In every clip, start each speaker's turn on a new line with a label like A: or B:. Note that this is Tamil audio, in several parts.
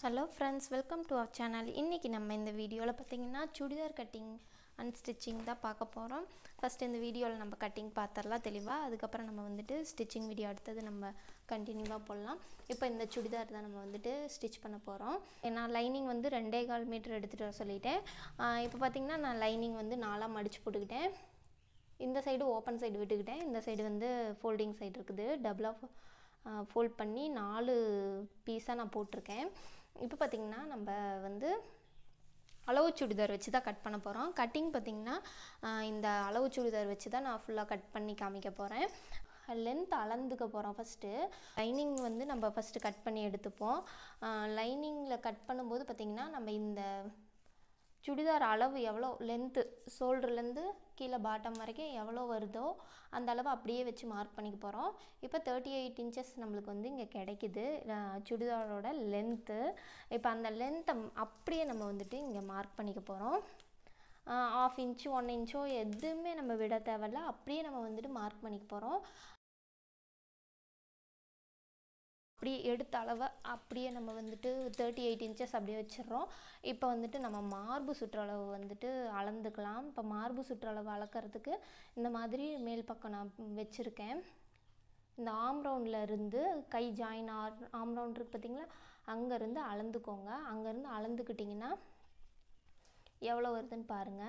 A: Hello friends, welcome to our channel. இன்னைக்கு நம்ம இந்த வீடியோல பாத்தீங்கன்னா சுடிதார் கட்டிங் அண்ட் ஸ்டிச்சிங் தான் பார்க்க போறோம். ஃபர்ஸ்ட் இந்த வீடியோல நம்ம கட்டிங் பார்த்தறலாம் தெளிவா. அதுக்கு அப்புறம் நம்ம வந்துட்டு ஸ்டிச்சிங் வீடியோ அடுத்து நம்ம கண்டினியூவா போடலாம். இப்போ இந்த சுடிதார் தான் நம்ம வந்துட்டு ஸ்டிட்ச் பண்ண போறோம். நான் லைனிங் வந்து 2.25 மீட்டர் எடுத்துட்டு வர சொல்லிட்டேன். இப்போ பாத்தீங்கன்னா நான் லைனிங் வந்து நாலா மடிச்சு போட்டுக்கிட்டேன். இந்த சைடு ஓபன் சைடு விட்டுக்கிட்டேன். இந்த சைடு வந்து ஃபோல்டிங் சைடு இருக்குது. டபுளா ஃபோல்ட் பண்ணி 4 பீஸா நான் போட்டுருக்கேன். இப்போ பாத்தீங்கன்னா நம்ம வந்து அளவு சுடிதார் வச்சு தான் கட் பண்ண போறோம். கட்டிங் பாத்தீங்கன்னா இந்த அளவு சுடிதார் வச்சு தான் நான் ஃபுல்லா கட் பண்ணி காமிக்க போறேன். லெந்த் அளந்துக்க போறோம் ஃபர்ஸ்ட். லைனிங் வந்து நம்ம ஃபர்ஸ்ட் கட் பண்ணி எடுத்துப்போம். லைனிங்ல கட் பண்ணும்போது பாத்தீங்கன்னா நம்ம இந்த சுடிதார் அளவு எவ்வளோ லெந்த் ஷோல்டர்ல இருந்து கீழ பாட்டம் வரைக்கும் எவ்வளோ வருதோ அந்த அளவு அப்படியே வச்சு மார்க் பண்ணிக்க போறோம். இப்போ 38 இன்ச்சஸ் நமக்கு வந்து இங்க கிடைக்குது சுடிதாரோட லெந்த். இப்போ அந்த லெந்த் அப்படியே நம்ம வந்துட்டு இங்க மார்க் பண்ணிக்க போறோம். 1/2 இன்ச் 1 இன்ச்சோ எதுவுமே நம்ம விட தேவையில்ல. அப்படியே நம்ம வந்துட்டு மார்க் பண்ணிக்க போறோம். அப்படியே எடுத்த அளவை அப்படியே நம்ம வந்துட்டு 38 இன்ச்சஸ் அப்படியே வச்சிடுறோம். இப்போ வந்துட்டு நம்ம மார்பு சுற்றளவு வந்துட்டு அளந்துக்கலாம். இப்போ மார்பு சுற்றளவு அளக்கிறதுக்கு இந்த மாதிரி மேல் பக்கம் நான் வச்சிருக்கேன். இந்த ஆர்ம் ரவுண்ட்ல இருந்து கை ஜாயின் ஆர்ம் ரவுண்ட் இருக்கு பாத்தீங்களா, அங்க இருந்து அளந்துக்கோங்க. அங்க இருந்து அளந்துக்கிட்டீங்கன்னா எவ்வளவு வருதுன்னு பாருங்க.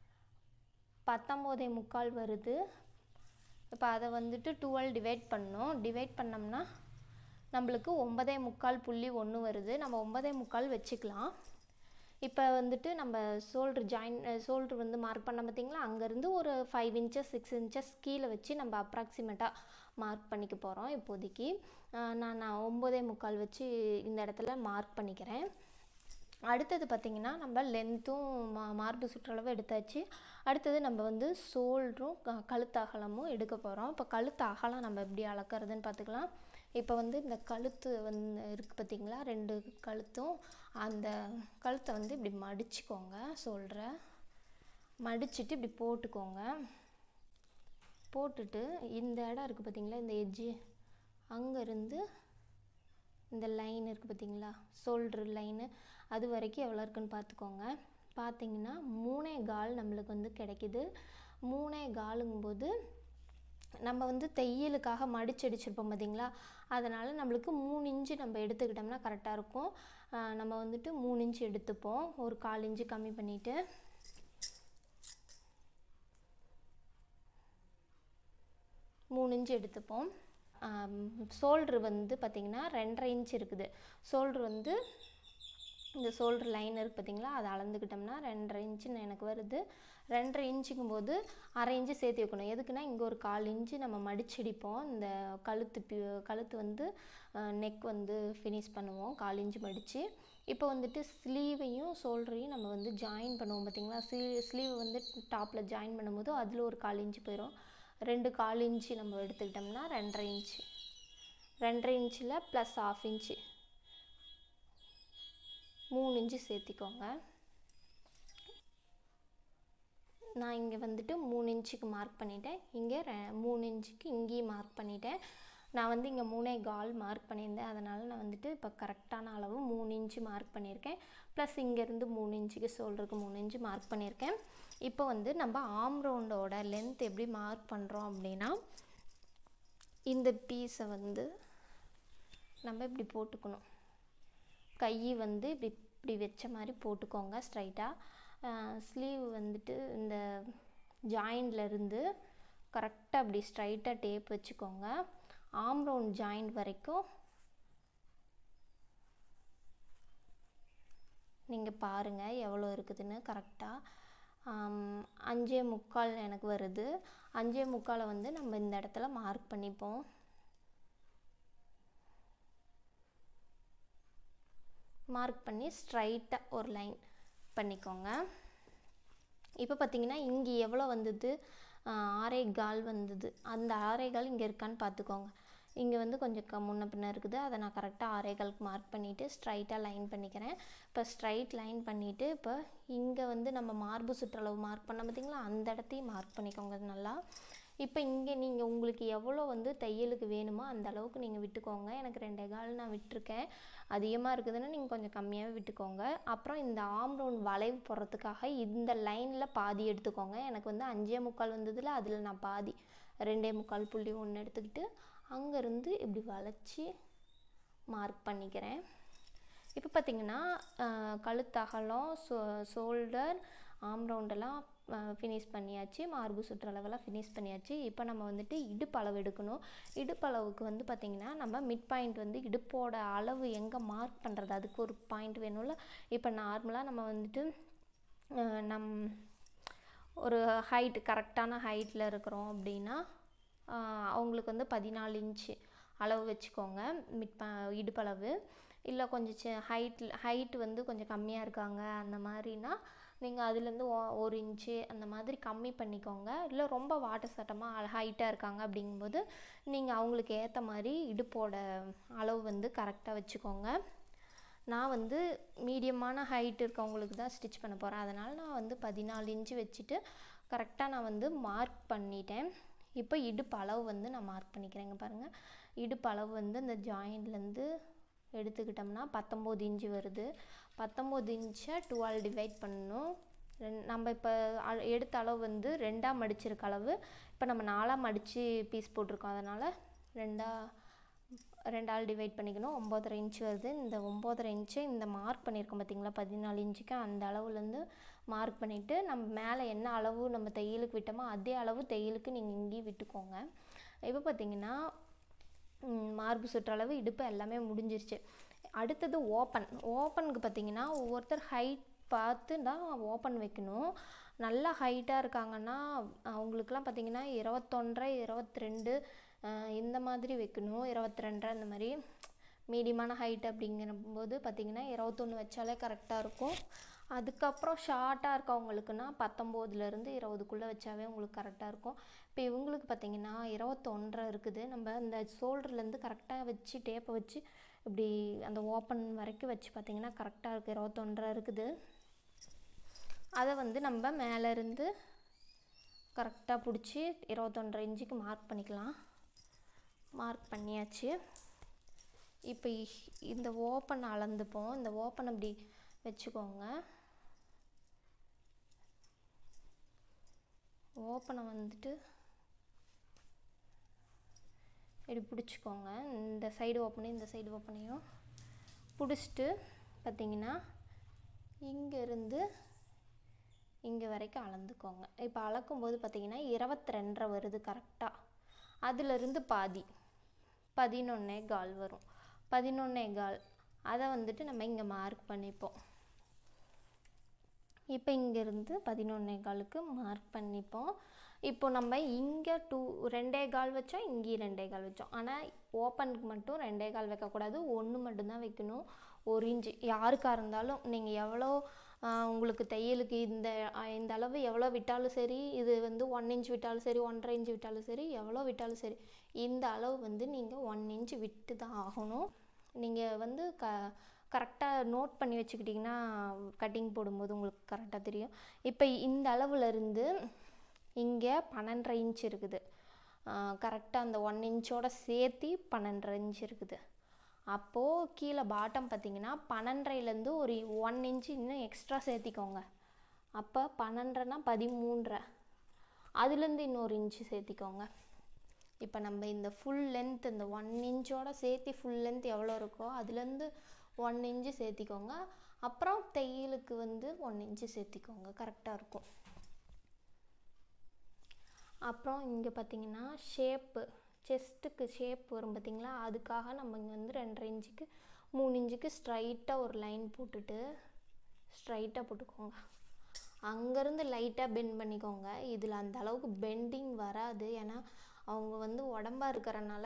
A: 19.25 வருது. இப்போ அதை வந்துட்டு 12 டிவைட் பண்ணோம். டிவைட் பண்ணோம்னா நம்மளுக்கு 9.25.1 வருது. நம்ம 9.25 வச்சுக்கலாம். இப்போ வந்துட்டு நம்ம ஷோல்டர் வந்து மார்க் பண்ண பார்த்தீங்களா, அங்கேருந்து ஒரு 5 இன்ச்சஸ் 6 இன்ச்சஸ் கீழே வச்சு நம்ம அப்ராக்சிமேட்டாக மார்க் பண்ணிக்க போகிறோம். இப்போதைக்கு நான் 9.25 வச்சு இந்த இடத்துல மார்க் பண்ணிக்கிறேன். அடுத்தது பார்த்தீங்கன்னா நம்ம லென்த்தும் மார்பு சுற்றளவு எடுத்தாச்சு. அடுத்தது நம்ம வந்து ஷோல்டரும் கழுத்து அகலமும் எடுக்க போகிறோம். இப்போ கழுத்து அகலம் நம்ம எப்படி அளக்கிறதுன்னு பார்த்துக்கலாம். இப்போ வந்து இந்த கழுத்து வந்து இருக்கு பார்த்தீங்களா, 2 கழுத்தும் அந்த கழுத்தை வந்து இப்படி மடிச்சுக்கோங்க. ஷோல்டரை மடிச்சுட்டு இப்படி போட்டுக்கோங்க. போட்டுட்டு இந்த இடம் இருக்குது பார்த்தீங்களா, இந்த எட்ஜு அங்கேருந்து இந்த லைன் இருக்குது பார்த்தீங்களா, ஷோல்டர் லைனு அது வரைக்கும் எவ்வளோ இருக்குன்னு பார்த்துக்கோங்க. பார்த்தீங்கன்னா 3.25 நம்மளுக்கு வந்து கிடைக்குது. 3.25ங்கும்போது நம்ம வந்து தையலுக்காக மடிச்சடிச்சிருப்போம் பார்த்தீங்களா, அதனால் நம்மளுக்கு 3 இன்ச்சு நம்ம எடுத்துக்கிட்டோம்னா கரெக்டாக இருக்கும். நம்ம வந்துட்டு 3 இன்ச்சு எடுத்துப்போம். ஒரு 1/4 இன்ச்சு கம்மி பண்ணிவிட்டு 3 இன்ச்சு எடுத்துப்போம். ஷோல்டர் வந்து பார்த்திங்கன்னா 2.5 இன்ச் இருக்குது. ஷோல்டர் வந்து இந்த ஷோல்டர் லைன் இருக்குது பார்த்தீங்களா, அதை அளந்துக்கிட்டோம்னா 2.5 இன்ச்சுன்னு எனக்கு வருது. 2.5 இன்ச்சுக்கும் போது 1/2 இன்ச்சு சேர்த்து வைக்கணும். எதுக்குன்னா இங்கே ஒரு 1/4 இன்ச்சு நம்ம மடிச்சடிப்போம். இந்த கழுத்து வந்து நெக் வந்து ஃபினிஷ் பண்ணுவோம் 1/4 இன்ச்சு மடித்து. இப்போ வந்துட்டு ஸ்லீவையும் ஷோல்டரையும் நம்ம வந்து ஜாயின் பண்ணுவோம் பார்த்தீங்களா, ஸ்லீவ் வந்து டாப்பில் ஜாயின் பண்ணும்போது அதில் ஒரு 1/4 இன்ச்சு போயிடும். 2/4 இன்ச்சு நம்ம எடுத்துக்கிட்டோம்னா 2.5 இன்ச்சு. 2.5 இன்ச்சில் ப்ளஸ் 1/2 இன்ச்சு 3 இன்ச்சு சேர்த்திக்கோங்க. நான் இங்கே வந்துட்டு 3 இன்ச்சுக்கு மார்க் பண்ணிட்டேன். இங்கே 3 இன்ச்சுக்கு இங்கேயும் மார்க் பண்ணிட்டேன். நான் வந்து இங்கே 3.25 மார்க் பண்ணியிருந்தேன். அதனால் நான் வந்துட்டு இப்போ கரெக்டான அளவு 3 இன்ச்சு மார்க் பண்ணியிருக்கேன். ப்ளஸ் இங்கேருந்து 3 இன்ச்சுக்கு ஷோல்டருக்கு 3 இன்ச்சு மார்க் பண்ணியிருக்கேன். இப்போ வந்து நம்ம ஆர்ம் ரவுண்டோட லென்த் எப்படி மார்க் பண்ணுறோம் அப்படின்னா, இந்த பீஸை வந்து நம்ம இப்படி போட்டுக்கணும். கை வந்து இப்படி வச்ச மாதிரி போட்டுக்கோங்க ஸ்ட்ரைட்டாக. ஸ்லீவ் வந்துட்டு இந்த ஜாயின்ட்லேருந்து கரெக்டாக அப்படி ஸ்ட்ரைட்டாக டேப் வச்சுக்கோங்க. ஆர்ம் ரவுண்ட் ஜாயிண்ட் வரைக்கும் நீங்கள் பாருங்கள் எவ்வளோ இருக்குதுன்னு கரெக்டாக. 5.25 எனக்கு வருது. 5.25 வந்து நம்ம இந்த இடத்துல மார்க் பண்ணிப்போம். மார்க் பண்ணி ஸ்ட்ரைட்டாக ஒரு லைன் பண்ணிக்கோங்க. இப்போ பார்த்தீங்கன்னா இங்கே எவ்வளோ வந்தது, 6.25 வந்தது. அந்த 6.25 இங்கே இருக்கான்னு பார்த்துக்கோங்க. இங்கே வந்து கொஞ்சம் முன்ன பின்ன இருக்குது. அதை நான் கரெக்டாக 6.25க்கு மார்க் பண்ணிவிட்டு ஸ்ட்ரைட்டாக லைன் பண்ணிக்கிறேன். இப்போ ஸ்ட்ரைட் லைன் பண்ணிவிட்டு இப்போ இங்கே வந்து நம்ம மார்பு சுற்றளவு மார்க் பண்ண பார்த்தீங்களா, அந்த இடத்தையும் மார்க் பண்ணிக்கோங்க நல்லா. இப்போ இங்கே நீங்கள் உங்களுக்கு எவ்வளோ வந்து தையலுக்கு வேணுமோ அந்த அளவுக்கு நீங்கள் விட்டுக்கோங்க. எனக்கு 2.25 நான் விட்டுருக்கேன். அதிகமாக இருக்குதுன்னா நீங்கள் கொஞ்சம் கம்மியாகவே விட்டுக்கோங்க. அப்புறம் இந்த ஆம் ரவுண்ட் வளைவு போடுறதுக்காக இந்த லைனில் பாதி எடுத்துக்கோங்க. எனக்கு வந்து 5.25 வந்ததில் அதில் நான் பாதி 2.25 புள்ளி 1 எடுத்துக்கிட்டு அங்கேருந்து இப்படி வளைச்சி மார்க் பண்ணிக்கிறேன். இப்போ பார்த்திங்கன்னா கழுத்தகலம், ஷோல்டர், ஆம் ரவுண்டெல்லாம் ஃபினிஷ் பண்ணியாச்சு. மார்பு சுற்றளவெல்லாம் ஃபினிஷ் பண்ணியாச்சு. இப்போ நம்ம வந்துட்டு இடுப்பளவு எடுக்கணும். இடுப்பளவுக்கு வந்து பார்த்திங்கன்னா நம்ம மிட் பாயிண்ட் வந்து இடுப்போட அளவு எங்கே மார்க் பண்ணுறது, அதுக்கு ஒரு பாயிண்ட் வேணும்ல. இப்போ நார்மலாக நம்ம வந்துட்டு ஒரு ஹைட்டு கரெக்டான ஹைட்டில் இருக்கிறோம் அப்படின்னா அவங்களுக்கு வந்து 14 இன்ச்சு அளவு வச்சுக்கோங்க இடுப்பளவு. இல்லை கொஞ்சம் ஹைட்டு வந்து கொஞ்சம் கம்மியாக இருக்காங்க அந்த மாதிரினா நீங்கள் அதுலேருந்து 1 இன்ச்சு அந்த மாதிரி கம்மி பண்ணிக்கோங்க. இல்லை ரொம்ப வாட்ட சட்டமாக ஹைட்டாக இருக்காங்க அப்படிங்கும்போது நீங்கள் அவங்களுக்கு ஏற்ற மாதிரி இடுப்போட அளவு வந்து கரெக்டாக வச்சுக்கோங்க. நான் வந்து மீடியமான ஹைட் இருக்கவங்களுக்கு தான் ஸ்டிச் பண்ண போகிறேன். அதனால் நான் வந்து 14 இன்ச்சு வச்சுட்டு கரெக்டாக நான் வந்து மார்க் பண்ணிட்டேன். இப்போ இடுப்பு அளவு வந்து நான் மார்க் பண்ணிக்கிறேங்க. பாருங்கள், இடுப்பு அளவு வந்து இந்த ஜாயிண்ட்லேருந்து எடுத்துக்கிட்டோம்னா 19 இன்ச்சு வருது. 19 இன்ச்சை 12 டிவைட் பண்ணணும். நம்ம இப்போ எடுத்த அளவு வந்து 2ஆக மடிச்சிருக்க அளவு. இப்போ நம்ம 4ஆக மடித்து பீஸ் போட்டிருக்கோம். அதனால் 2ஆல் டிவைட் பண்ணிக்கணும். 9.5 இன்ச்சு வருது. இந்த 9.5 இன்ச்சை இந்த மார்க் பண்ணியிருக்கோம் பார்த்திங்களா 14 இன்ச்சுக்கு, அந்த அளவுலேருந்து மார்க் பண்ணிவிட்டு நம்ம மேலே என்ன அளவு நம்ம தையலுக்கு விட்டோமோ அதே அளவு தையலுக்கு நீங்கள் இங்கேயும் விட்டுக்கோங்க. இப்போ பார்த்திங்கன்னா மார்பு சுற்றளவு, இடுப்பு எல்லாமே முடிஞ்சிருச்சு. அடுத்தது ஓப்பனுக்கு பார்த்திங்கன்னா ஒவ்வொருத்தர் ஹைட் பார்த்து தான் ஓப்பன் வைக்கணும். நல்லா ஹைட்டாக இருக்காங்கன்னா அவங்களுக்குலாம் பார்த்திங்கன்னா 21.5, 22 இந்த மாதிரி வைக்கணும். 22 இந்த மாதிரி. மீடியமான ஹைட் அப்படிங்கும்போது பார்த்திங்கன்னா 21 வச்சாலே கரெக்டாக இருக்கும். அதுக்கப்புறம் ஷார்ட்டாக இருக்கவங்களுக்குன்னா 19லேருந்து 20க்குள்ளே வச்சாவே உங்களுக்கு கரெக்டாக இருக்கும். இப்போ இவங்களுக்கு பார்த்திங்கன்னா 21.5 இருக்குது. நம்ம இந்த ஷோல்டர்லேருந்து கரெக்டாக வச்சு டேப்பை வச்சு இப்படி அந்த ஓப்பன் வரைக்கும் வச்சு பார்த்திங்கன்னா கரெக்டாக இருக்குது. 21.5 இருக்குது. அதை வந்து நம்ம மேலேருந்து கரெக்டாக பிடிச்சி 21.5 இன்ச்சுக்கு மார்க் பண்ணிக்கலாம். மார்க் பண்ணியாச்சு. இப்போ இந்த ஓப்பன் அளந்துப்போம். இந்த ஓப்பன் அப்படி வச்சுக்கோங்க. ஓப்பனை வந்துட்டு இப்படி பிடிச்சிக்கோங்க. இந்த சைடு ஓப்பனையும் இந்த சைடு ஓப்பனையும் பிடிச்சிட்டு பார்த்திங்கன்னா இங்கேருந்து இங்கே வரைக்கும் அளந்துக்கோங்க. இப்போ அளக்கும்போது பார்த்திங்கன்னா 22.5 வருது கரெக்டாக. அதிலிருந்து பாதி 11.25 வரும். 11.25 அதை வந்துட்டு நம்ம இங்கே மார்க் பண்ணிப்போம். இப்போ இங்கேருந்து 11.25க்கு மார்க் பண்ணிப்போம். இப்போ நம்ம இங்கே 2.25 வச்சோம், இங்கேயும் 2.25 வச்சோம். ஆனால் ஓப்பனுக்கு மட்டும் 2.25 வைக்கக்கூடாது, 1 மட்டும்தான் வைக்கணும். 1 இன்ச்சு யாருக்காக இருந்தாலும் நீங்கள் எவ்வளோ உங்களுக்கு தையலுக்கு இந்த அளவு எவ்வளோ விட்டாலும் சரி, இது வந்து 1 இன்ச் விட்டாலும் சரி, 1.5 இன்ச்சு விட்டாலும் சரி, எவ்வளோ விட்டாலும் சரி, இந்த அளவு வந்து நீங்கள் 1 இன்ச்சு விட்டு தான் ஆகணும். நீங்கள் வந்து கரெக்டாக நோட் பண்ணி வச்சுக்கிட்டிங்கன்னா கட்டிங் போடும்போது உங்களுக்கு கரெக்டாக தெரியும். இப்போ இந்த அளவுலேருந்து இங்கே 12.5 இன்ச் இருக்குது. கரெக்டாக அந்த 1 இன்ச்சோட சேர்த்து 12.5 இன்ச் இருக்குது. அப்போது கீழே பாட்டம் பார்த்திங்கன்னா 12.5லேருந்து ஒரு 1 இன்ச்சு இன்னும் எக்ஸ்ட்ரா சேர்த்திக்கோங்க. அப்போ 12.5னா 13.5, அதுலேருந்து இன்னொரு இன்ச்சு சேர்த்திக்கோங்க. இப்போ நம்ம இந்த ஃபுல் லென்த் இந்த 1 இன்ச்சோட சேர்த்து ஃபுல் லென்த் எவ்வளோ இருக்கோ அதுலேருந்து 1 இன்ச்சு சேர்த்திக்கோங்க. அப்புறம் தையலுக்கு வந்து 1 இன்ச்சு சேர்த்திக்கோங்க, கரெக்டாக இருக்கும். அப்புறம் இங்கே பார்த்திங்கன்னா ஷேப்பு, செஸ்ட்டுக்கு ஷேப் வரும் பார்த்திங்களா, அதுக்காக நம்ம இங்கே வந்து 2.5 இன்ச்சுக்கு 3 இன்ச்சுக்கு ஸ்ட்ரைட்டாக ஒரு லைன் போட்டுட்டு ஸ்ட்ரைட்டாக போட்டுக்கோங்க. அங்கேருந்து லைட்டாக பெண்ட் பண்ணிக்கோங்க. இதில் அந்த அளவுக்கு பெண்டிங் வராது, ஏன்னா அவங்க வந்து உடம்பாக இருக்கிறனால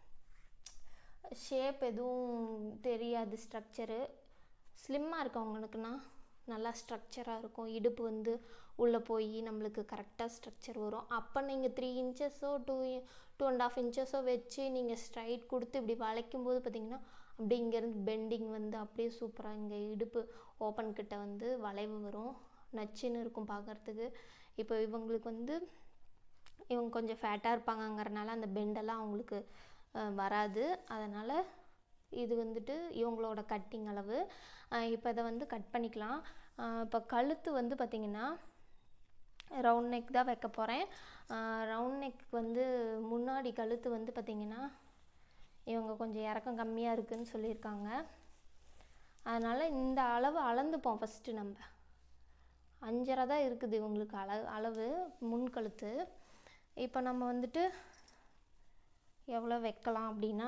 A: ஷேப் எதுவும் தெரியாது. ஸ்ட்ரக்சரு ஸ்லிம்மாக இருக்கவங்களுக்குன்னா நல்லா ஸ்ட்ரக்சராக இருக்கும். இடுப்பு வந்து உள்ளே போய் நம்மளுக்கு கரெக்டாக ஸ்ட்ரக்சர் வரும். அப்போ நீங்கள் 3 இன்ச்சஸோ 2.5 இன்ச்சஸோ வச்சு நீங்கள் ஸ்ட்ரைட் கொடுத்து இப்படி வளைக்கும்போது பார்த்திங்கன்னா அப்படி இங்கேருந்து பெண்டிங் வந்து அப்படியே சூப்பராக இங்கே இடுப்பு ஓப்பன் கிட்ட வந்து வளைவு வரும். நச்சுன்னு இருக்கும் பார்க்குறதுக்கு. இப்போ இவங்களுக்கு வந்து இவங்க கொஞ்சம் ஃபேட்டாக இருப்பாங்கங்கிறனால அந்த பெண்டெல்லாம் அவங்களுக்கு வராது. அதனால் இது வந்துட்டு இவங்களோட கட்டிங் அளவு. இப்போ இதை வந்து கட் பண்ணிக்கலாம். இப்போ கழுத்து வந்து பார்த்திங்கன்னா ரவுண்ட் நெக் தான் வைக்க போகிறேன். ரவுண்ட் நெக் வந்து முன்னாடி கழுத்து வந்து பார்த்திங்கன்னா இவங்க கொஞ்சம் இறக்கம் கம்மியாக இருக்குதுன்னு சொல்லியிருக்காங்க. அதனால் இந்த அளவு அளந்துப்போம். ஃபஸ்ட்டு நம்ம 5.5 தான் இருக்குது இவங்களுக்கு அளவு முன்கழுத்து. இப்போ நம்ம வந்துட்டு எவ்வளோ வைக்கலாம் அப்படின்னா,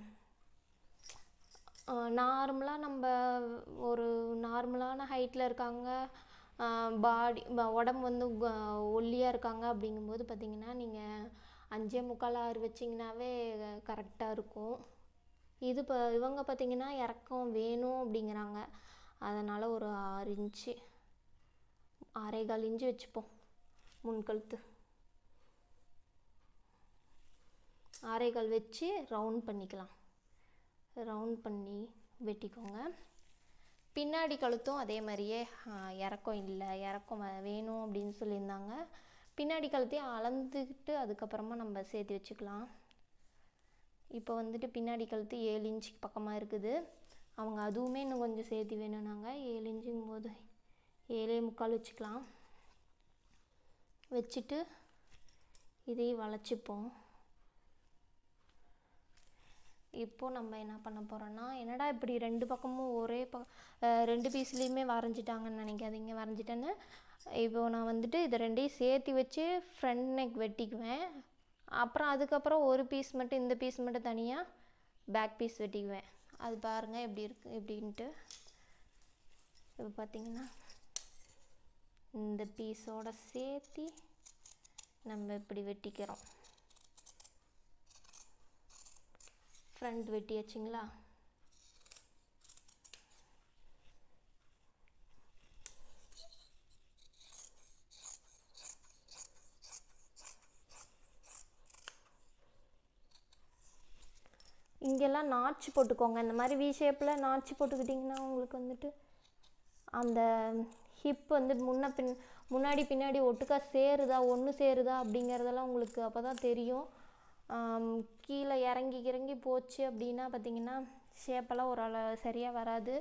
A: நார்மலாக நம்ம ஒரு நார்மலான ஹைட்டில் இருக்காங்க, உடம்பு வந்து ஒல்லியாக இருக்காங்க அப்படிங்கும்போது பார்த்திங்கன்னா நீங்கள் 5.25 6 வச்சிங்கனாவே கரெக்டாக இருக்கும். இது இப்போ இவங்க பார்த்திங்கன்னா இறக்கம் வேணும் அப்படிங்கிறாங்க. அதனால் ஒரு 6 இன்ச்சு 6.25 இன்ச்சு வச்சுப்போம். முன்கழுத்து 6.25 வச்சு ரவுண்ட் பண்ணிக்கலாம். ரவுண்ட் பண்ணி வெட்டிக்கோங்க. பின்னாடி கழுத்தும் அதே மாதிரியே இறக்கம் இல்லை, இறக்கம் வேணும் அப்படின்னு சொல்லியிருந்தாங்க. பின்னாடி கழுத்தையும் அளந்துக்கிட்டு அதுக்கப்புறமா நம்ம சேர்த்து வச்சுக்கலாம். இப்போ வந்துட்டு பின்னாடி கழுத்து 7 இன்ச்சுக்கு பக்கமாக இருக்குது. அவங்க அதுவுமே இன்னும் கொஞ்சம் சேர்த்து வேணும்னாங்க. 7 இன்ச்சுங்கும் போது 7.25 வச்சுக்கலாம். வச்சுட்டு இதையும் வளைச்சிப்போம். இப்போது நம்ம என்ன பண்ண போகிறோன்னா, என்னடா இப்படி 2 பக்கமும் ஒரே 2 பீஸ்லேயுமே வரைஞ்சிட்டாங்கன்னு நினைக்காதீங்க. வரைஞ்சிட்டேன்னு இப்போது நான் வந்துட்டு இதை 2ஐயும் சேர்த்து வச்சு ஃப்ரண்ட் நெக் வெட்டிக்குவேன். அப்புறம் அதுக்கப்புறம் ஒரு பீஸ் மட்டும், இந்த பீஸ் மட்டும் தனியாக பேக் பீஸ் வெட்டிக்குவேன். அது பாருங்கள் எப்படி இருக்குது எப்படின்ட்டு. இப்போ பார்த்திங்கன்னா இந்த பீஸோடு சேர்த்து நம்ம இப்படி வெட்டிக்கிறோம். ஃப்ரண்ட் வெட்டியாச்சுங்களா? இங்கெல்லாம் நாட்ச் போட்டுக்கோங்க. இந்த மாதிரி வி ஷேப்பில் நாட்ச் போட்டுக்கிட்டிங்கன்னா உங்களுக்கு வந்துட்டு அந்த ஹிப் வந்து முன்னாடி பின்னாடி ஒட்டுக்கா சேருதா, ஒன்று சேருதா அப்படிங்கிறதெல்லாம் உங்களுக்கு அப்போ தான் தெரியும். கீழே இறங்கி போச்சு அப்படின்னா பார்த்திங்கன்னா ஷேப்பெல்லாம் ஒரு சரியாக வராது.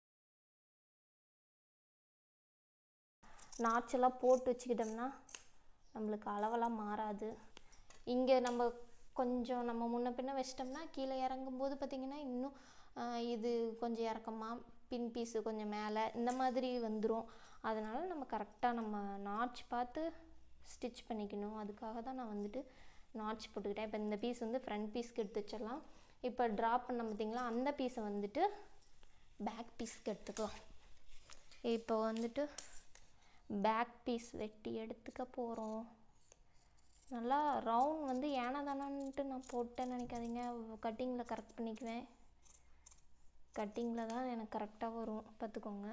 A: நாட்செல்லாம் போட்டு வச்சுக்கிட்டோம்னா நம்மளுக்கு அளவெல்லாம் மாறாது. இங்கே நம்ம கொஞ்சம் நம்ம முன்ன பின்ன வச்சிட்டோம்னா கீழே இறங்கும்போது பார்த்திங்கன்னா இன்னும் இது கொஞ்சம் இறக்கமாக, பின் பீஸு கொஞ்சம் மேலே, இந்த மாதிரி வந்துடும். அதனால் நம்ம கரெக்டாக நம்ம நாட்ச் பார்த்து ஸ்டிச் பண்ணிக்கணும். அதுக்காக தான் நான் வந்துட்டு நாட்ச் போட்டுக்கிட்டேன். இப்போ இந்த பீஸ் வந்து ஃப்ரண்ட் பீஸ்க்கு எடுத்து வச்சிடலாம். இப்போ ட்ராப் பண்ண பார்த்திங்களா, அந்த பீஸை வந்துட்டு பேக் பீஸ்க்கு எடுத்துக்கலாம். இப்போ வந்துட்டு பேக் பீஸ் வெட்டி எடுத்துக்க போகிறோம். நல்லா ரவுண்ட் வந்து ஏனா தானான்ட்டு நான் போட்டேன்னு நினைக்காதீங்க. கட்டிங்கில் கரெக்ட் பண்ணிக்குவேன். கட்டிங்கில் தான் எனக்கு கரெக்டாக வரும், பார்த்துக்கோங்க.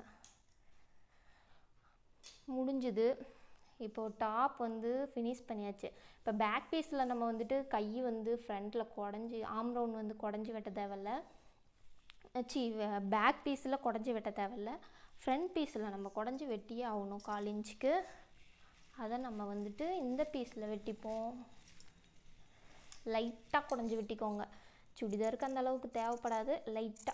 A: முடிஞ்சுது. இப்போது டாப் வந்து ஃபினிஷ் பண்ணியாச்சு. இப்போ பேக் பீஸில் நம்ம வந்துட்டு கை வந்து ஃப்ரண்ட்டில் குடஞ்சி ஆம் ரவுண்ட் வந்து குடஞ்சி வெட்ட தேவையில்ல. பேக் பீஸில் குடஞ்சி வெட்ட தேவையில்ல. ஃப்ரண்ட் பீஸில் நம்ம குடஞ்சி வெட்டியே ஆகணும் 1/4 இன்ச்சுக்கு. அதை நம்ம வந்துட்டு இந்த பீஸில் வெட்டிப்போம். லைட்டாக குடஞ்சி வெட்டிக்கோங்க. சுடிதாருக்கு அந்த அளவுக்கு தேவைப்படாது, லைட்டாக.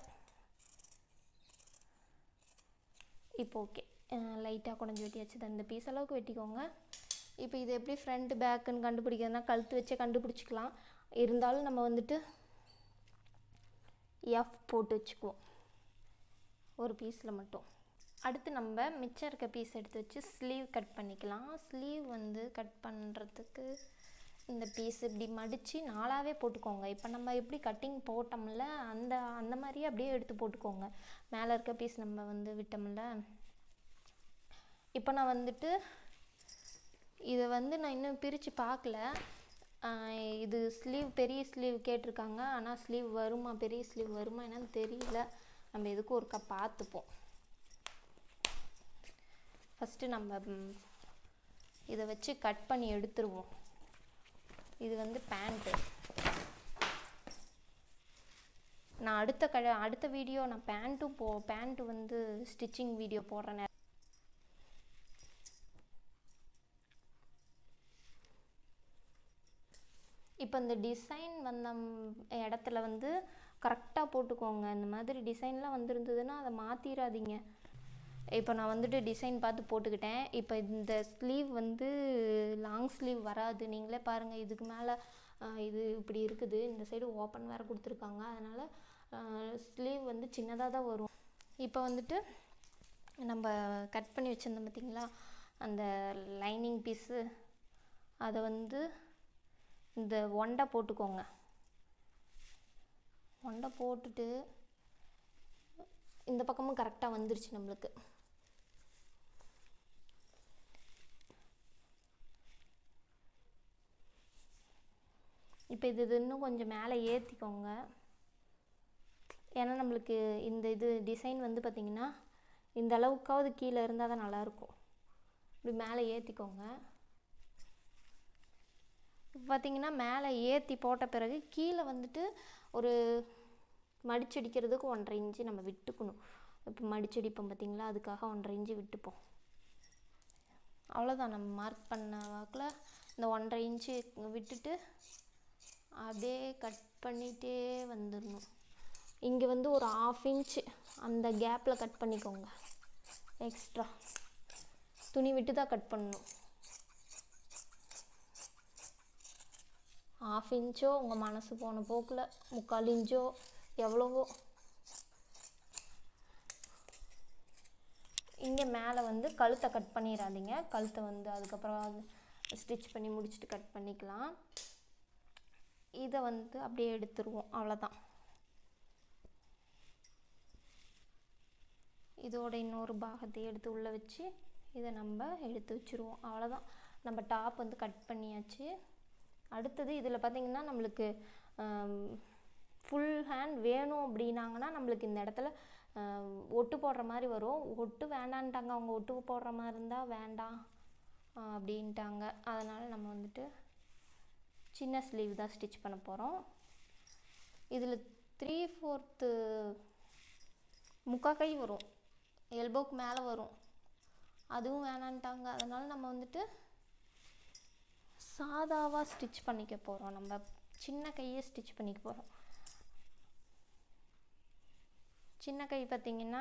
A: இப்போ ஓகே, லைட்டாக குடஞ்சி வெட்டியாச்சு. இந்த பீஸ் அளவுக்கு வெட்டிக்கோங்க. இப்போ இது எப்படி ஃப்ரண்ட் பேக்குன்னு கண்டுபிடிக்கிறதுனா கழுத்து வச்சே கண்டுபிடிச்சிக்கலாம். இருந்தாலும் நம்ம வந்துட்டு எஃப் போட்டு வச்சுக்குவோம் ஒரு பீஸில் மட்டும். அடுத்து நம்ம மிச்சம் இருக்க பீஸ் எடுத்து வச்சு ஸ்லீவ் கட் பண்ணிக்கலாம். ஸ்லீவ் வந்து கட் பண்ணுறதுக்கு இந்த பீஸ் இப்படி மடித்து 4ஆகவே போட்டுக்கோங்க. இப்போ நம்ம எப்படி கட்டிங் போட்டோம்ல அந்த மாதிரியே அப்படியே எடுத்து போட்டுக்கோங்க. மேலே இருக்க பீஸ் நம்ம வந்து விட்டோம்ல. இப்போ நான் வந்துட்டு இதை வந்து நான் இன்னும் பிரித்து பார்க்கல. இது ஸ்லீவ் பெரிய ஸ்லீவ் கேட்டிருக்காங்க. ஆனால் ஸ்லீவ் வருமா, பெரிய ஸ்லீவ் வருமா என்னன்னு தெரியல. நம்ம எதுக்கும் ஒருக்கா பார்த்துப்போம். ஃபஸ்ட்டு நம்ம இதை வச்சு கட் பண்ணி எடுத்துருவோம். இது வந்து பேண்ட்டு. நான் அடுத்த வீடியோ நான் பேண்ட்டு வந்து ஸ்டிச்சிங் வீடியோ போடுறேன். இப்போ இந்த டிசைன் வந்த இடத்துல வந்து கரெக்டாக போட்டுக்கோங்க. இந்த மாதிரி டிசைன்லாம் வந்துருந்ததுன்னா அதை மாற்றிடாதீங்க. இப்போ நான் வந்துட்டு டிசைன் பார்த்து போட்டுக்கிட்டேன். இப்போ இந்த ஸ்லீவ் வந்து லாங் ஸ்லீவ் வராது. நீங்களே பாருங்கள், இதுக்கு மேலே இது இப்படி இருக்குது. இந்த சைடு ஓப்பன் வேறு கொடுத்துருக்காங்க. அதனால் ஸ்லீவ் வந்து சின்னதாக தான் வரும். இப்போ வந்துட்டு நம்ம கட் பண்ணி வச்சுருந்தோம் பார்த்திங்களா, அந்த லைனிங் பீஸு, அதை வந்து இந்த ஒண்டை போட்டுக்கோங்க. ஒண்டை போட்டுட்டு இந்த பக்கமும் கரெக்டாக வந்துருச்சு நம்மளுக்கு. இப்போ இது இன்னும் கொஞ்சம் மேலே ஏற்றிக்கோங்க. ஏன்னா நம்மளுக்கு இந்த இது டிசைன் வந்து பார்த்திங்கன்னா இந்த அளவுக்காவது கீழே இருந்தால் தான் நல்லாயிருக்கும். இப்படி மேலே ஏற்றிக்கோங்க. பார்த்திங்கன்னா மேலே ஏற்றி போட்ட பிறகு கீழே வந்துட்டு ஒரு மடிச்சடிக்கிறதுக்கு 1.5 இன்ச்சு நம்ம விட்டுக்கணும். இப்போ மடிச்சடிப்போம் பார்த்திங்களா, அதுக்காக 1.5 இன்ச்சு விட்டுப்போம். அவ்வளோதான். நம்ம மார்க் பண்ண வாக்கில் இந்த 1.5 இன்ச்சு விட்டுட்டு அப்படியே கட் பண்ணிகிட்டே வந்துடணும். இங்கே வந்து ஒரு 1/2 இன்ச்சு அந்த கேப்பில் கட் பண்ணிக்கோங்க. எக்ஸ்ட்ரா துணி விட்டு தான் கட் பண்ணணும். 1/2 இன்ச்சோ உங்கள் மனசு போன போக்கில், 3/4 இன்ச்சோ எவ்வளவோ. இங்கே மேலே வந்து கழுத்தை கட் பண்ணிடாதீங்க. கழுத்தை வந்து அதுக்கப்புறம் ஸ்டிச் பண்ணி முடிச்சுட்டு கட் பண்ணிக்கலாம். இதை வந்து அப்படியே எடுத்துருவோம். அவ்வளோதான். இதோட இன்னொரு பாகத்தை எடுத்து உள்ளே வச்சு இதை நம்ம எடுத்து வச்சுருவோம். அவ்வளோதான். நம்ம டாப் வந்து கட் பண்ணியாச்சு. அடுத்தது இதில் பார்த்திங்கன்னா நம்மளுக்கு ஃபுல் ஹேண்ட் வேணும் அப்படின்னாங்கன்னா நம்மளுக்கு இந்த இடத்துல ஒட்டு போடுற மாதிரி வரும். ஒட்டு வேண்டான்ட்டாங்க அவங்க. ஒட்டு போடுற மாதிரி இருந்தால் வேண்டாம் அப்படின்ட்டாங்க. அதனால் நம்ம வந்துட்டு சின்ன ஸ்லீவ் தான் ஸ்டிச் பண்ண போகிறோம். இதில் 3/4 முக்கால் கை வரும், எல்போக்கு மேலே வரும். அதுவும் வேணான்ட்டாங்க. அதனால் நம்ம வந்துட்டு சாதாவாக ஸ்டிச் பண்ணிக்க போகிறோம். நம்ம சின்ன கையை ஸ்டிச் பண்ணிக்க போகிறோம். சின்ன கை பார்த்திங்கன்னா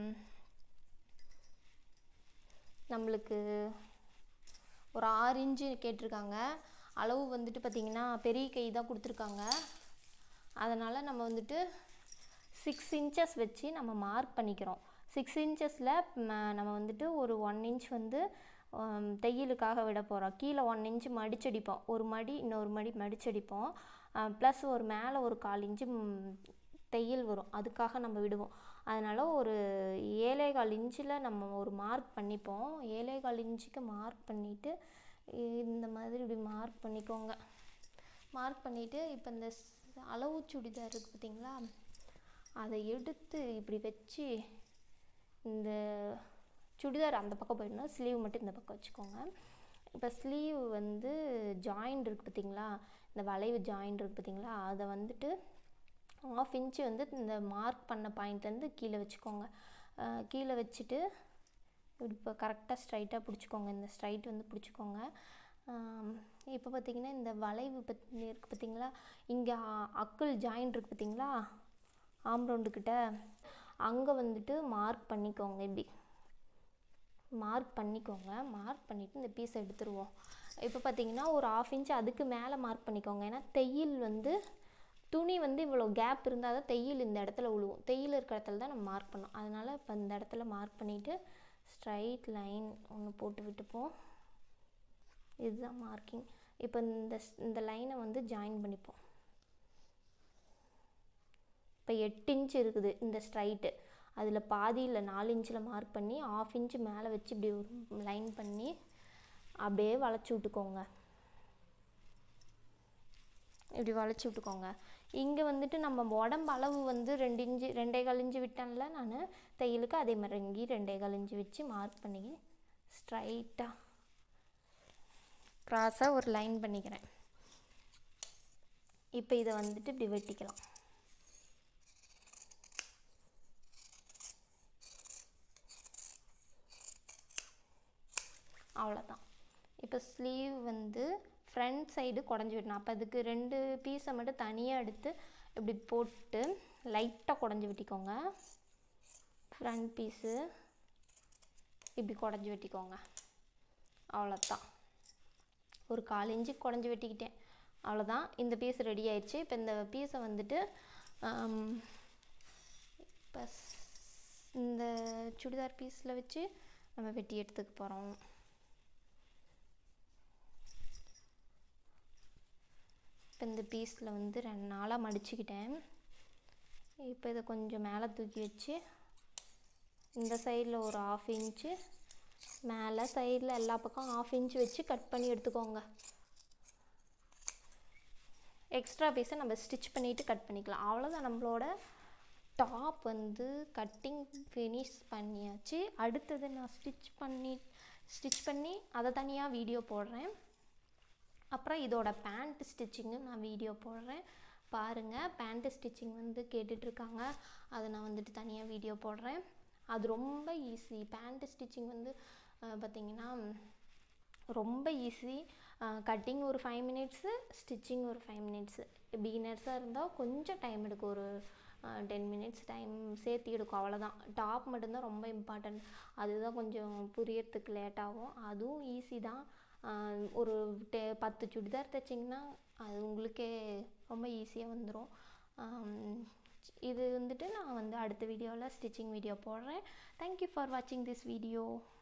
A: நம்மளுக்கு ஒரு 6 இன்ச்சு கேட்டிருக்காங்க. அளவு வந்துட்டு பார்த்திங்கன்னா பெரிய கை தான் கொடுத்துருக்காங்க. அதனால் நம்ம வந்துட்டு 6 இன்ச்சஸ் வச்சு நம்ம மார்க் பண்ணிக்கிறோம். 6 இன்ச்சஸில் நம்ம வந்துட்டு ஒரு 1 இன்ச் வந்து தையலுக்காக விட போகிறோம். கீழே 1 இன்ச்சு மடிச்சடிப்போம். ஒரு மடி இன்னொரு மடி மடிச்சடிப்போம். ப்ளஸ் ஒரு மேலே ஒரு 1/4 இன்ச்சு தையல் வரும். அதுக்காக நம்ம விடுவோம். அதனால் ஒரு 7.25 இன்ச்சில் நம்ம ஒரு மார்க் பண்ணிப்போம். 7.25 இன்ச்சுக்கு மார்க் பண்ணிவிட்டு இந்த மாதிரி இப்படி மார்க் பண்ணிக்கோங்க. மார்க் பண்ணிவிட்டு இப்போ இந்த அளவு சுடிதார் இருக்குது பார்த்திங்களா, அதை எடுத்து இப்படி வச்சு இந்த சுடிதார் அந்த பக்கம் போயிடணும். ஸ்லீவ் மட்டும் இந்த பக்கம் வச்சுக்கோங்க. இப்போ ஸ்லீவ் வந்து ஜாயிண்ட் இருக்குது பார்த்திங்களா, இந்த வளைவு ஜாயிண்ட் இருக்குது பார்த்திங்களா, அதை வந்துட்டு 1/2 இன்ச்சு வந்து இந்த மார்க் பண்ண பாயிண்ட்லேருந்து கீழே வச்சுக்கோங்க. கீழே வச்சுட்டு இப்போ கரெக்டாக ஸ்ட்ரைட்டாக பிடிச்சிக்கோங்க. இந்த ஸ்ட்ரைட் வந்து பிடிச்சிக்கோங்க. இப்போ பார்த்திங்கன்னா இந்த வளைவு இருக்குது பார்த்திங்களா, இங்கே அக்குள் ஜாயிண்ட் இருக்குது பார்த்திங்களா, ஆம்ரவுண்டுக்கிட்ட அங்கே வந்துட்டு மார்க் பண்ணிக்கோங்க. இப்படி மார்க் பண்ணிக்கோங்க. மார்க் பண்ணிவிட்டு இந்த பீஸை எடுத்துருவோம். இப்போ பார்த்திங்கன்னா ஒரு 1/2 இன்ச்சு அதுக்கு மேலே மார்க் பண்ணிக்கோங்க. ஏன்னா தையல் வந்து துணி வந்து இவ்வளோ கேப் இருந்தால் தான் தையல் இந்த இடத்துல விழுவும். தையல் இருக்கிற இடத்துல தான் நம்ம மார்க் பண்ணோம். அதனால் இப்போ இந்த இடத்துல மார்க் பண்ணிவிட்டு ஸ்ட்ரைட் லைன் ஒன்று போட்டு விட்டுப்போம். இதுதான் மார்க்கிங். இப்போ இந்த லைனை வந்து ஜாயின் பண்ணிப்போம். இப்போ 8 இன்ச்சு இருக்குது இந்த ஸ்ட்ரைட்டு. அதில் பாதியில் 4 இன்ச்சில் மார்க் பண்ணி 1/2 இன்ச்சு மேலே வச்சு இப்படி ஒரு லைன் பண்ணி அப்படியே வளைச்சி விட்டுக்கோங்க. இப்படி வளைச்சி விட்டுக்கோங்க. இங்கே வந்துட்டு நம்ம உடம்பு அளவு வந்து 2 இன்ச்சு 2.25 இன்ச்சு விட்டேன்ல நான் தையலுக்கு, அதே மாதிரி இங்கே 2.25 இன்ச்சு வச்சு மார்க் பண்ணி ஸ்ட்ரைட்டாக க்ராஸாக ஒரு லைன் பண்ணிக்கிறேன். இப்போ இதை வந்துட்டு இப்படி வெட்டிக்கலாம். அவ்வளோதான். இப்போ ஸ்லீவ் வந்து ஃப்ரண்ட் சைடு குடஞ்சி விடணும். அப்போ அதுக்கு 2 பீஸை மட்டும் தனியாக எடுத்து இப்படி போட்டு லைட்டாக குடஞ்சி வெட்டிக்கோங்க. ஃப்ரண்ட் பீஸு இப்படி குடஞ்சி வெட்டிக்கோங்க. அவ்வளோதான். ஒரு 1/4 இன்ச்சு குடஞ்சி வெட்டிக்கிட்டேன். அவ்வளோதான். இந்த பீஸ் ரெடி ஆயிடுச்சு. இப்போ இந்த பீஸை வந்துட்டு இப்போ இந்த சுடிதார் பீஸில் வச்சு நம்ம வெட்டி எடுத்துக்க போகிறோம். இப்போ இந்த பீஸில் வந்து 2 நாளாக மடிச்சுக்கிட்டேன். இப்போ இதை கொஞ்சம் மேலே தூக்கி வச்சு இந்த சைடில் ஒரு 1/2 இன்ச்சு, மேலே சைடில் எல்லா பக்கம் 1/2 இன்ச்சு வச்சு கட் பண்ணி எடுத்துக்கோங்க. எக்ஸ்ட்ரா பீஸை நம்ம ஸ்டிச் பண்ணிவிட்டு கட் பண்ணிக்கலாம். அவ்வளோதான். நம்மளோட டாப் வந்து கட்டிங் ஃபினிஷ் பண்ணியாச்சு. அடுத்தது நான் ஸ்டிச் பண்ணி அதை தனியாக வீடியோ போடுறேன். அப்புறம் இதோட பேண்ட் ஸ்டிச்சிங்கு நான் வீடியோ போடுறேன், பாருங்கள். பேண்ட்டு ஸ்டிச்சிங் வந்து கேட்டுட்ருக்காங்க, அதை நான் வந்துட்டு தனியாக வீடியோ போடுறேன். அது ரொம்ப ஈஸி. பேண்ட்டு ஸ்டிச்சிங் வந்து பார்த்திங்கன்னா ரொம்ப ஈஸி. கட்டிங் ஒரு 5 மினிட்ஸு, ஸ்டிச்சிங் ஒரு 5 மினிட்ஸு. பிகினர்ஸாக இருந்தால் கொஞ்சம் டைம் எடுக்கும், ஒரு 10 மினிட்ஸ் டைம் சேர்த்து எடுக்கும். அவ்வளோதான். டாப் மட்டும்தான் ரொம்ப இம்பார்ட்டண்ட். அதுதான் கொஞ்சம் புரியறதுக்கு லேட் ஆகும். அதுவும் ஈஸி தான். ஒரு 10 சுடிதார் தைச்சிங்கன்னா அது உங்களுக்கே ரொம்ப ஈஸியாக வந்துடும். இது வந்துட்டு நான் வந்து அடுத்த வீடியோவில் ஸ்டிச்சிங் வீடியோ போடுறேன். தேங்க்யூ ஃபார் வாட்சிங் திஸ் வீடியோ.